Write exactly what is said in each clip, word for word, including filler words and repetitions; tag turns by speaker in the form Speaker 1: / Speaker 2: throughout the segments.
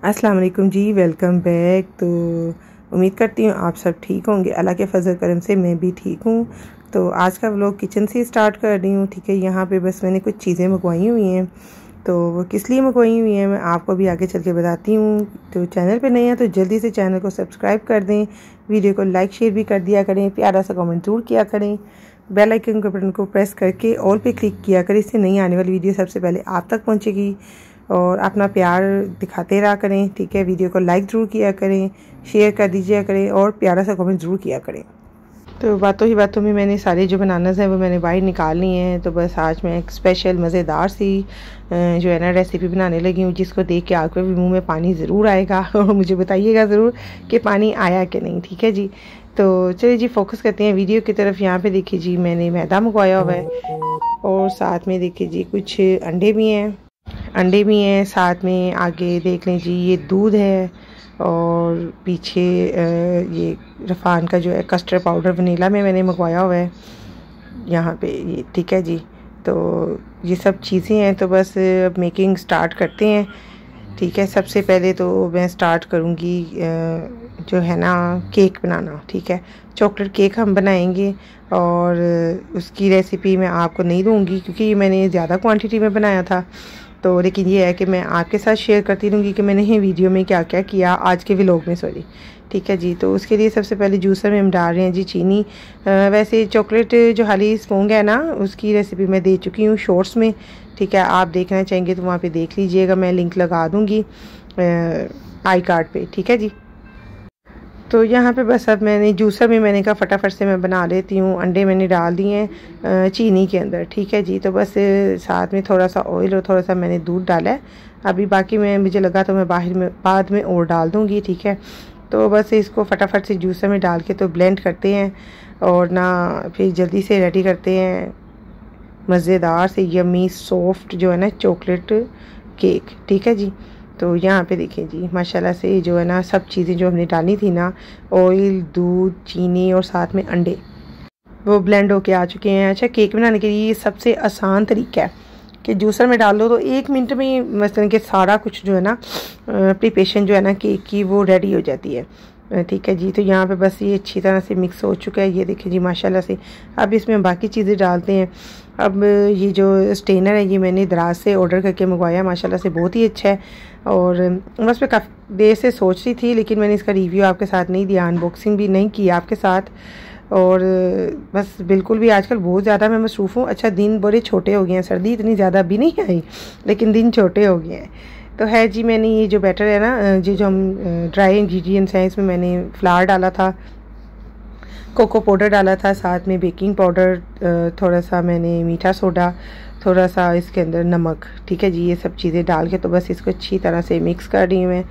Speaker 1: अस्सलाम वालेकुम जी, welcome back. तो उम्मीद करती हूँ आप सब ठीक होंगे। अल्लाह के फजल करम से मैं भी ठीक हूँ। तो आज का व्लॉग किचन से स्टार्ट कर रही हूँ। ठीक है, यहाँ पे बस मैंने कुछ चीज़ें मंगवाई हुई हैं, तो वो किस लिए मंगवाई हुई हैं मैं आपको भी आगे चल के बताती हूँ। तो चैनल पे नए हैं तो जल्दी से चैनल को सब्सक्राइब कर दें, वीडियो को लाइक शेयर भी कर दिया करें, प्यारा सा कमेंट ज़रूर किया करें, बेल आइकन के बटन को प्रेस करके ऑल पे क्लिक किया करें। इससे नई आने वाली वीडियो सबसे पहले आप तक पहुँचेगी। और अपना प्यार दिखाते रहा करें। ठीक है, वीडियो को लाइक ज़रूर किया करें, शेयर कर दीजिए करें और प्यारा सा कमेंट ज़रूर किया करें। तो बातों ही बातों में मैंने सारे जो बनानास हैं वो मैंने बाहर निकाल ली हैं। तो बस आज मैं एक स्पेशल मज़ेदार सी जो है ना रेसिपी बनाने लगी हूँ, जिसको देख के आपके भी मुंह में पानी ज़रूर आएगा और मुझे बताइएगा ज़रूर कि पानी आया कि नहीं। ठीक है जी, तो चलिए जी फोकस करते हैं वीडियो की तरफ। यहाँ पे देखिए जी मैंने मैदा मंगवाया हुआ है और साथ में देखिए जी कुछ अंडे भी हैं अंडे भी हैं साथ में। आगे देख लें जी ये दूध है और पीछे ये रफ़ान का जो है कस्टर्ड पाउडर वनीला में मैंने मंगवाया हुआ है यहाँ पे ये। ठीक है जी, तो ये सब चीज़ें हैं। तो बस अब मेकिंग स्टार्ट करते हैं। ठीक है, सबसे पहले तो मैं स्टार्ट करूँगी जो है ना केक बनाना। ठीक है, चॉकलेट केक हम बनाएंगे और उसकी रेसिपी मैं आपको नहीं दूँगी क्योंकि ये मैंने ज़्यादा क्वांटिटी में बनाया था। तो लेकिन ये है कि मैं आपके साथ शेयर करती रहूँगी कि मैंने ये वीडियो में क्या क्या किया आज के व्लॉग में, सॉरी। ठीक है जी, तो उसके लिए सबसे पहले जूसर में हम डाल रहे हैं जी चीनी। आ, वैसे चॉकलेट जो हाली स्पोंग है ना उसकी रेसिपी मैं दे चुकी हूँ शॉर्ट्स में। ठीक है, आप देखना चाहेंगे तो वहाँ पे देख लीजिएगा, मैं लिंक लगा दूँगी आई कार्ड पे। ठीक है जी, तो यहाँ पे बस अब मैंने जूसर में मैंने कहा फटाफट से मैं बना लेती हूँ। अंडे मैंने डाल दिए हैं चीनी के अंदर। ठीक है जी, तो बस साथ में थोड़ा सा ऑयल और थोड़ा सा मैंने दूध डाला है। अभी बाकी मैं मुझे लगा तो मैं बाहर में बाद में और डाल दूँगी। ठीक है, तो बस इसको फटाफट से जूसर में डाल के तो ब्लेंड करते हैं और ना फिर जल्दी से रेडी करते हैं मज़ेदार से यमी सॉफ्ट जो है ना चॉकलेट केक। ठीक है जी, तो यहाँ पे देखिए जी माशाल्लाह से जो है ना सब चीज़ें जो हमने डाली थी ना, ऑयल, दूध, चीनी और साथ में अंडे, वो ब्लेंड होके आ चुके हैं। अच्छा, केक बनाने के लिए ये सबसे आसान तरीका है कि जूसर में डाल दो तो एक मिनट में मसलन के सारा कुछ जो है ना प्रिपरेशन जो है ना केक की वो रेडी हो जाती है। ठीक है जी, तो यहाँ पे बस ये अच्छी तरह से मिक्स हो चुका है। ये देखिए जी माशाल्लाह से। अब इसमें बाकी चीज़ें डालते हैं। अब ये जो स्टेनर है ये मैंने दराज से ऑर्डर करके मंगवाया, माशाल्लाह से बहुत ही अच्छा है। और बस मैं काफ़ी देर से सोच रही थी लेकिन मैंने इसका रिव्यू आपके साथ नहीं दिया, अनबॉक्सिंग भी नहीं की आपके साथ। और बस बिल्कुल भी आजकल बहुत ज़्यादा मैं मसरूफ़ हूँ। अच्छा, दिन बड़े छोटे हो गए हैं, सर्दी इतनी ज़्यादा भी नहीं आई लेकिन दिन छोटे हो गए हैं। तो है जी, मैंने ये जो बैटर है ना जी जो हम ड्राई इंग्रेडिएंट्स हैं इसमें मैंने फ्लावर डाला था, कोको पाउडर डाला था, साथ में बेकिंग पाउडर, थोड़ा सा मैंने मीठा सोडा, थोड़ा सा इसके अंदर नमक। ठीक है जी, ये सब चीज़ें डाल के तो बस इसको अच्छी तरह से मिक्स कर रही हूँ मैं।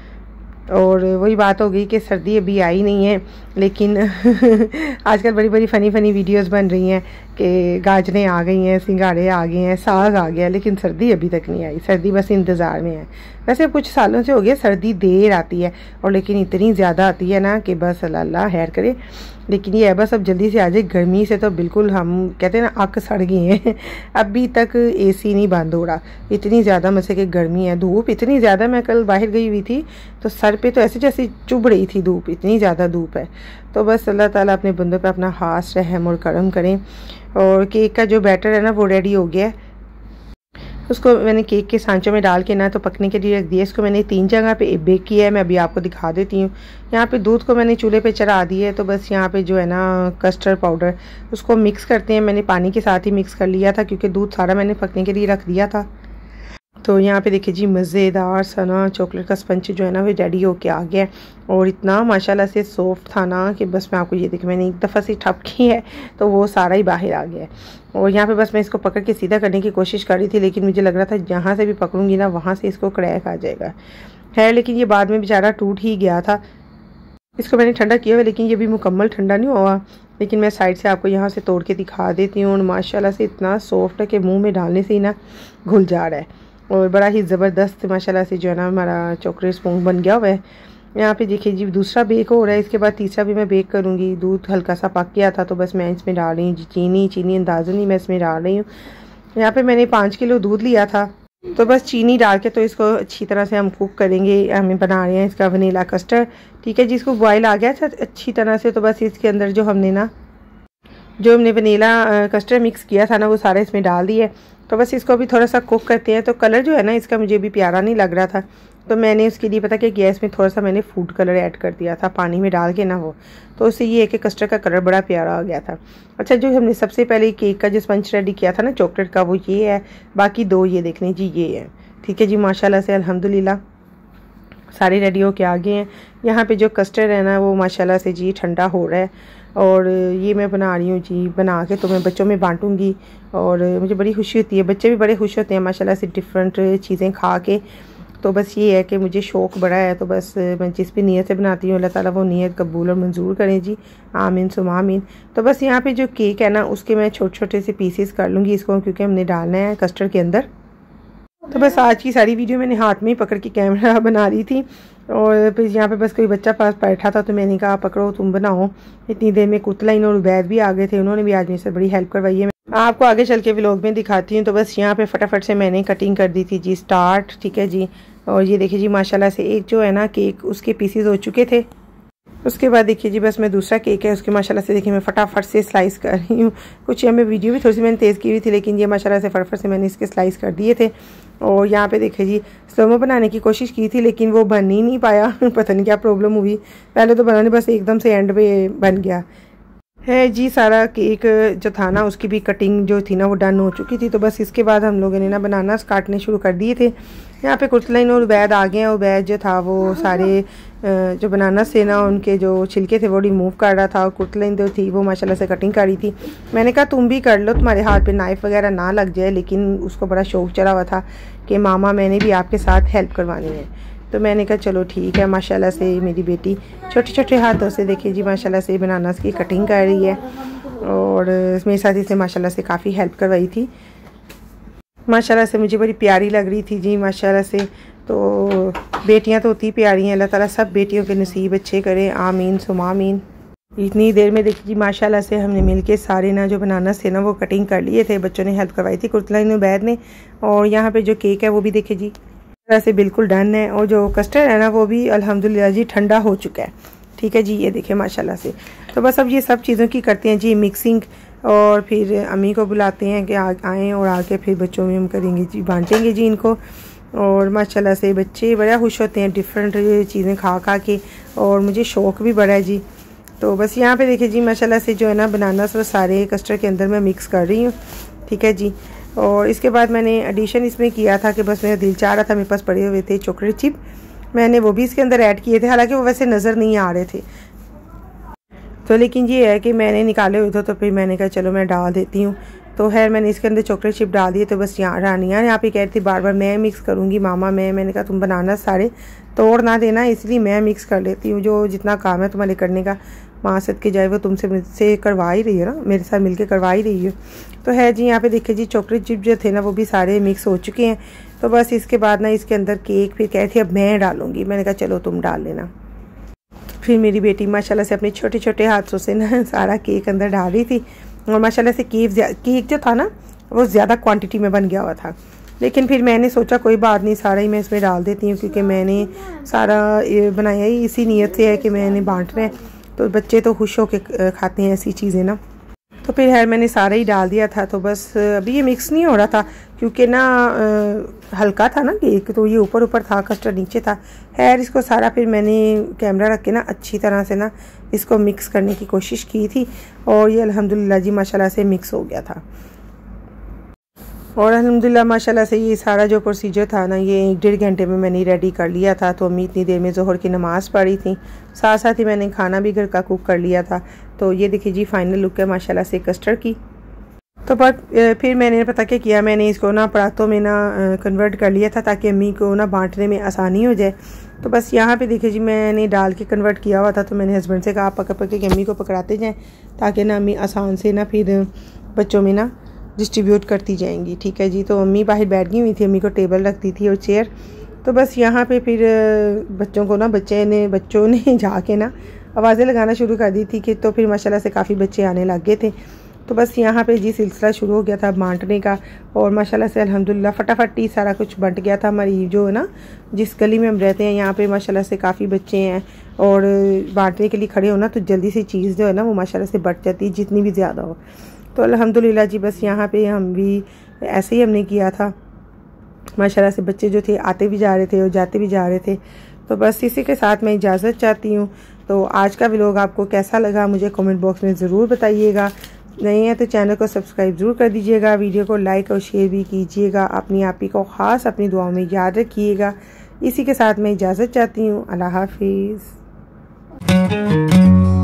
Speaker 1: और वही बात हो गई कि सर्दी अभी आई नहीं है लेकिन आजकल बड़ी बड़ी फ़नी फ़नी वीडियोस बन रही हैं कि गाजरें आ गई हैं, सिंगाड़े आ गए हैं, साग आ गया, लेकिन सर्दी अभी तक नहीं आई। सर्दी बस इंतज़ार में है। वैसे कुछ सालों से हो गया सर्दी देर आती है और लेकिन इतनी ज़्यादा आती है ना कि बस अल्लाह खैर करे। लेकिन ये है बस अब जल्दी से आ जाए। गर्मी से तो बिल्कुल हम कहते हैं ना आँख सड़ गई हैं अभी तक एसी नहीं बंद हो रहा, इतनी ज़्यादा मसे कि गर्मी है। धूप इतनी ज़्यादा, मैं कल बाहर गई हुई थी तो सर पे तो ऐसे जैसे चुभ रही थी धूप, इतनी ज़्यादा धूप है। तो बस अल्लाह ताला अपने बंदों पे अपना खास रहम और करम करें। और केक का जो बैटर है ना वो रेडी हो गया है। उसको मैंने केक के सांचों में डाल के ना तो पकने के लिए रख दिया। इसको मैंने तीन जगह पे बेक किया है, मैं अभी आपको दिखा देती हूँ। यहाँ पे दूध को मैंने चूल्हे पे चढ़ा दिया है। तो बस यहाँ पे जो है ना कस्टर्ड पाउडर उसको मिक्स करते हैं। मैंने पानी के साथ ही मिक्स कर लिया था क्योंकि दूध सारा मैंने पकने के लिए रख दिया था। तो यहाँ पे देखिए जी मज़ेदार सना चॉकलेट का स्पंज जो है ना वो रेडी होके आ गया और इतना माशाल्लाह से सॉफ्ट था ना कि बस मैं आपको ये देखिए मैंने एक दफ़ा से ठप की है तो वो सारा ही बाहर आ गया है। और यहाँ पे बस मैं इसको पकड़ के सीधा करने की कोशिश कर रही थी लेकिन मुझे लग रहा था जहाँ से भी पकड़ूंगी ना वहाँ से इसको क्रैक आ जाएगा है, लेकिन ये बाद में बेचारा टूट ही गया था। इसको मैंने ठंडा किया हुआ लेकिन ये भी मुकम्मल ठंडा नहीं हुआ, लेकिन मैं साइड से आपको यहाँ से तोड़ के दिखा देती हूँ। और माशाल्लाह से इतना सॉफ्ट है कि मुँह में डालने से ही ना घुल जा रहा है और बड़ा ही ज़बरदस्त माशाल्लाह से जो है ना हमारा चॉकलेट स्पॉन्ज बन गया हुआ है। यहाँ पे देखिए जी दूसरा बेक हो रहा है, इसके बाद तीसरा भी मैं बेक करूँगी। दूध हल्का सा पक गया था तो बस मैं इसमें डाल रही हूँ जी चीनी। चीनी अंदाज़न ही मैं इसमें डाल रही हूँ। यहाँ पे मैंने पाँच किलो दूध लिया था तो बस चीनी डाल के तो इसको अच्छी तरह से हम कुक करेंगे। हमें बना रहे हैं इसका वनीला कस्टर्ड, ठीक है। जिसको बॉयल आ गया था अच्छी तरह से, तो बस इसके अंदर जो हमने ना जो हमने वनीला कस्टर्ड मिक्स किया था ना वो सारा इसमें डाल दिया। तो बस इसको अभी थोड़ा सा कुक करते हैं। तो कलर जो है ना इसका मुझे भी प्यारा नहीं लग रहा था, तो मैंने उसके लिए पता क्या किया, इसमें थोड़ा सा मैंने फूड कलर ऐड कर दिया था पानी में डाल के ना वो, तो उससे ये है कि कस्टर्ड का कलर बड़ा प्यारा आ गया था। अच्छा, जो हमने सबसे पहले केक का जो स्पंज रेडी किया था ना चॉकलेट का, वो ये है। बाकी दो ये देखने जी ये है, ठीक है जी। माशाल्लाह से अल्हम्दुलिल्लाह सारे रेडी हो के आ गए हैं। यहाँ पे जो कस्टर्ड है ना वो माशाल्लाह से जी ठंडा हो रहा है, और ये मैं बना रही हूँ जी। बना के तो मैं बच्चों में बांटूँगी, और मुझे बड़ी खुशी होती है, बच्चे भी बड़े खुश होते हैं माशाल्लाह से डिफरेंट चीज़ें खा के। तो बस ये है कि मुझे शौक़ बड़ा है, तो बस मैं जिस भी नीयत से बनाती हूँ अल्लाह ताला वो नीयत कबूल और मंजूर करें जी, आमीन सुम आमीन। तो बस यहाँ पे जो केक है ना उसके मैं छोटे छोटे से पीसेस कर लूँगी इसको, क्योंकि हमने डालना है कस्टर्ड के अंदर। तो बस आज की सारी वीडियो मैंने हाथ में ही पकड़ के कैमरा बना रही थी, और फिर यहाँ पे बस कोई बच्चा पास बैठा था तो मैंने कहा पकड़ो तुम बनाओ। इतनी देर में कुतलाइन और उबैद भी आ गए थे, उन्होंने भी आज मेरे से बड़ी हेल्प करवाई है। आपको आगे चल के व्लॉग में दिखाती हूँ। तो बस यहाँ पे फटाफट से मैंने कटिंग कर दी थी जी स्टार्ट, ठीक है जी। और ये देखिए जी माशाल्लाह से एक जो है ना केक उसके पीसेस हो चुके थे। उसके बाद देखिए जी बस मैं दूसरा केक है उसके माशाल्लाह से देखिए मैं फटाफट से स्लाइस कर रही हूँ। कुछ यहाँ में वीडियो भी थोड़ी सी मैंने तेज़ की हुई थी, लेकिन ये माशाल्लाह से फटाफट से मैंने इसके स्लाइस कर दिए थे। और यहाँ पे देखिए जी स्लोमो बनाने की कोशिश की थी, लेकिन वो बन ही नहीं पाया पता नहीं क्या प्रॉब्लम हुई। पहले तो बनाने बस एकदम से एंड पे बन गया है जी। सारा केक जो था ना उसकी भी कटिंग जो थी ना वो डन हो चुकी थी। तो बस इसके बाद हम लोगों ने ना बनाना काटने शुरू कर दिए थे। यहाँ पे कुतलाइन और उबैद आ गए हैं। उबैद जो था वो सारे जो बनाना से ना उनके जो छिलके थे वो रिमूव कर रहा था, और कुतलाइन जो थी वो माशाल्लाह से कटिंग कर रही थी। मैंने कहा तुम भी कर लो, तुम्हारे हाथ पे नाइफ़ वगैरह ना लग जाए, लेकिन उसको बड़ा शौक़ चढ़ा हुआ था कि मामा मैंने भी आपके साथ हेल्प करवानी है। तो मैंने कहा चलो ठीक है। माशाल्लाह से मेरी बेटी छोटे छोटे हाथों से देखिए जी माशाल्लाह से बनानास की कटिंग कर रही है, और मेरे साथ इसने माशाल्लाह से काफ़ी हेल्प करवाई थी। माशाल्लाह से मुझे बड़ी प्यारी लग रही थी जी माशाल्लाह से। तो बेटियां तो होती प्यारी हैं, अल्लाह ताला सब बेटियों के नसीब अच्छे करे, आमीन सुम आमीन। इतनी देर में देखिए जी माशाल्लाह से हमने मिलके सारे ना जो बनानास थे ना वो कटिंग कर लिए थे। बच्चों ने हेल्प करवाई थी कुतलाइन उबैद ने। और यहाँ पे जो केक है वो भी देखिए जी तरह से बिल्कुल डन है, और जो कस्टर्ड है ना वो भी अल्हम्दुलिल्लाह जी ठंडा हो चुका है, ठीक है जी। ये देखिए माशाल्लाह से। तो बस अब ये सब चीज़ों की करते हैं जी मिक्सिंग, और फिर अम्मी को बुलाते हैं कि आएँ और आके फिर बच्चों में हम करेंगे जी, बांटेंगे जी इनको। और माशाल्लाह से बच्चे बड़ा खुश होते हैं डिफरेंट चीज़ें खा खा के, और मुझे शौक़ भी बड़ा है जी। तो बस यहाँ पे देखिए जी माशाल्लाह से जो है ना बनानास वो सारे कस्टर्ड के अंदर मैं मिक्स कर रही हूँ, ठीक है जी। और इसके बाद मैंने एडिशन इसमें किया था कि बस मेरा दिल चाह रहा था, मेरे पास पड़े हुए थे चॉकलेट चिप, मैंने वो भी इसके अंदर ऐड किए थे। हालांकि वो वैसे नज़र नहीं आ रहे थे, तो लेकिन ये है कि मैंने निकाले हुए थे, तो फिर मैंने कहा चलो मैं डाल देती हूँ। तो खैर मैंने इसके अंदर चॉकलेट चिप डाल दिए। तो बस यहाँ रानिया यहाँ पे कह रही थी बार बार मैं मिक्स करूँगी मामा मैं मैंने कहा तुम बनाना सारे तोड़ ना देना, इसलिए मैं मिक्स कर लेती हूँ। जो जितना काम है तुम्हारे करने का माँ सद के जाए वो तुमसे मुझसे करवा ही रही हो ना, मेरे साथ मिलके करवा ही रही हो। तो है जी यहाँ पे देखिए जी चॉकलेट चिप जो थे ना वो भी सारे मिक्स हो चुके हैं। तो बस इसके बाद ना इसके अंदर केक फिर कह रही थी अब मैं डालूँगी, मैंने कहा चलो तुम डाल लेना। फिर मेरी बेटी माशाल्लाह से अपने छोटे छोटे हाथों से ना सारा केक अंदर डाल रही थी, और माशाल्लाह से केक केक जो था ना वो ज़्यादा क्वांटिटी में बन गया हुआ था। लेकिन फिर मैंने सोचा कोई बात नहीं, सारा ही मैं इसमें डाल देती हूँ, क्योंकि मैंने सारा बनाया ही इसी नीयत से है कि मैंने बांटना है, तो बच्चे तो खुश होकर खाते हैं ऐसी चीज़ें ना। तो फिर खैर मैंने सारा ही डाल दिया था। तो बस अभी ये मिक्स नहीं हो रहा था क्योंकि ना आ, हल्का था ना केक, तो ये ऊपर ऊपर था कस्टर्ड नीचे था। खैर इसको सारा फिर मैंने कैमरा रख के ना अच्छी तरह से ना इसको मिक्स करने की कोशिश की थी, और ये अल्हम्दुलिल्लाह जी माशाल्लाह से मिक्स हो गया था। और अल्हम्दुलिल्लाह माशाल्लाह से ये सारा जो प्रोसीजर था ना ये एक डेढ़ घंटे में मैंने रेडी कर लिया था। तो अम्मी इतनी देर में ज़ोहर की नमाज़ पढ़ी थी, साथ साथ ही मैंने खाना भी घर का कुक कर लिया था। तो ये देखिए जी फाइनल लुक है माशाल्लाह से कस्टर्ड की। तो बट फिर मैंने पता क्या किया, मैंने इसको ना परातों में ना कन्वर्ट कर लिया था ताकि अम्मी को ना बांटने में आसानी हो जाए। तो बस यहाँ पे देखिए जी मैंने डाल के कन्वर्ट किया हुआ था। तो मैंने हस्बैंड से कहा आप पकड़ पकड़ के अम्मी को पकड़ाते जाएँ ताकि ना अम्मी आसान से ना फिर बच्चों में ना डिस्ट्रीब्यूट करती जाएंगी, ठीक है जी। तो अम्मी बाहर बैठ गई हुई थी, अम्मी को टेबल रखती थी और चेयर। तो बस यहाँ पे फिर बच्चों को ना बच्चे ने बच्चों ने जाके ना आवाज़ें लगाना शुरू कर दी थी कि तो फिर माशाल्लाह से काफ़ी बच्चे आने लग गए थे। तो बस यहाँ पे जी सिलसिला शुरू हो गया था बांटने का, और माशाल्लाह से अल्हम्दुलिल्लाह फटाफट ही सारा कुछ बंट गया था। हमारी जो है ना जिस गली में हम रहते हैं यहाँ पे माशाल्लाह से काफ़ी बच्चे हैं, और बांटने के लिए खड़े हो ना तो जल्दी से चीज़ जो है ना वो माशाल्लाह से बट जाती है जितनी भी ज़्यादा हो। तो अल्हम्दुलिल्लाह जी बस यहाँ पे हम भी ऐसे ही हमने किया था। माशाल्लाह से बच्चे जो थे आते भी जा रहे थे और जाते भी जा रहे थे। तो बस इसी के साथ मैं इजाज़त चाहती हूँ। तो आज का व्लॉग आपको कैसा लगा मुझे कमेंट बॉक्स में ज़रूर बताइएगा। नए हैं तो चैनल को सब्सक्राइब ज़रूर कर दीजिएगा, वीडियो को लाइक और शेयर भी कीजिएगा। अपनी आप ही को ख़ास अपनी दुआओं में याद रखिएगा। इसी के साथ मैं इजाज़त चाहती हूँ। अल्लाह हाफिज़।